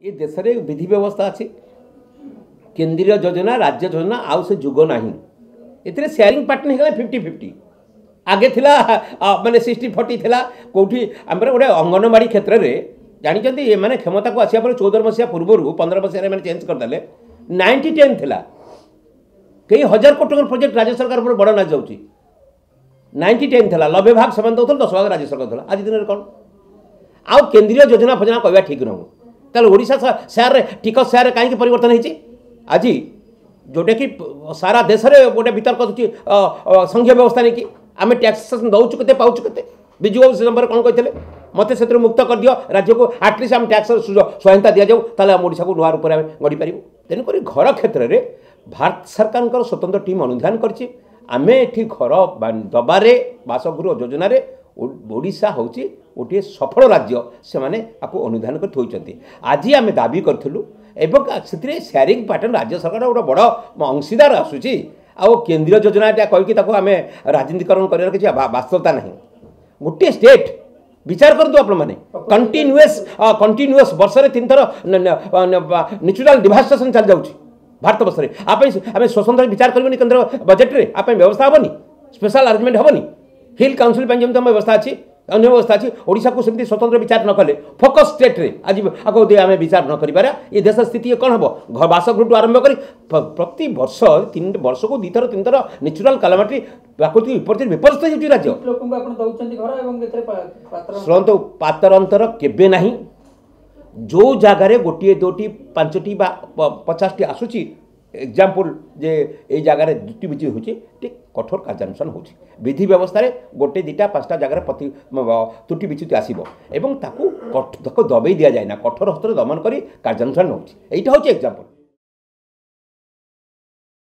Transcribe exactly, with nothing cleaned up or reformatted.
ये देश में विधि व्यवस्था अच्छी केंद्रीय योजना राज्य योजना आउ से जुग ना ये शेयरिंग पार्टनर हो फिफ्टी फिफ्टी आगे थिला माने सिक्सटी फोर्टी थिला कौटी आम गोटे अंगनवाड़ी क्षेत्र में जानते ये मैंने क्षमता को आसा चौदह मसीहा पूर्व पंद्रह मसीह मैंने चेंज करदे नाइंटी टेन थिला कई हजार कोटी प्रोजेक्ट राज्य सरकार पर बड़ ना जाऊँगी नाइंटी टेन थिला नब्बे भाग से दौर दस भाग राज्य सरकार था आज दिन में कौन आउ केंद्रीय योजना फजना कहवा ठीक नुह ताल ओडिशा शेयर टिकस शेयर कहीं परिवर्तन होती आज जोटा कि सारा देश में गोटे वितर्क संघीय व्यवस्था नहीं कि आम टैक्सेसन दौचु के पाचु के विजु बाबू से नंबर कौन कहते मत से मुक्त कर दियो राज्य को आटलिस्ट आम टैक्स सहायता दि जाऊ ताले आम ओडिशा को नुआ रूप में गढ़ी पार तेणुक घर क्षेत्र में भारत सरकार स्वतंत्र टीम अनुधान करछि आमे एठी घर दबारे बासगृह योजना ओडिशा होची गोटे सफल राज्य से माने आपको अनुधान कर थोइचंती आज आम दाबी करूँ एवं से शेयरिंग पैटर्न राज्य सरकार गोटे बड़ अंशीदार आसूची आ केंद्रीय योजना कहीकि आम राजनीतिकरण कर किसी वास्तवता नहीं गोटे स्टेट विचार करतु आपण मैंने कंटिन्यूअस कंटिन्यूअस वर्ष में तीन थर नेचुरल डिवास्टेशन चल जाऊँगी भारत वर्ष में आप आम स्वतंत्र विचार करनी केंद्र बजेट में आप व्यवस्था हेनी स्पेशल अरेंजमेंट हेनी हिल काउंसिल जमी आम व्यवस्था अच्छी अन्य व्यवस्था अच्छी ओडिशा को सेमती स्वतंत्र विचार न कले फोकस स्टेट रे आज आगे दे आम विचार न करें ये देश स्थिति कौन हम घर बासगृह आरंभ कर प्रति वर्ष तीन वर्ष को दी थर तीन थर नेचुरल कालामिटी प्राकृतिक विपत्ति विपर्यस्त होती राज्य शुणु पातरंतर केबे नहीं जो जगार गोटे दुटी पांचटी पचास टी आसूची एग्जाम्पल जे ये जगार दुटी बिची होची कठोर कार्यानुष्ठान होची विधि व्यवस्था रे गोटे दुटा पांचटा जगार प्रति त्रुटि बिच्युति आसीबो एवं ताकू दबे दिया जाए ना कठोर हस्तर दमन करी कार्यानुष्ठान होची एटा होची एग्जाम्पल।